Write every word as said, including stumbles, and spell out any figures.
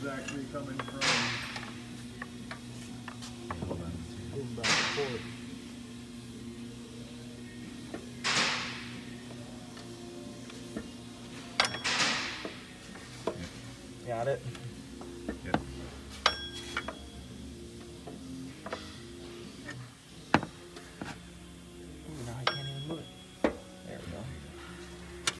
is actually coming from. Hold on. Moving back and forth. Got it.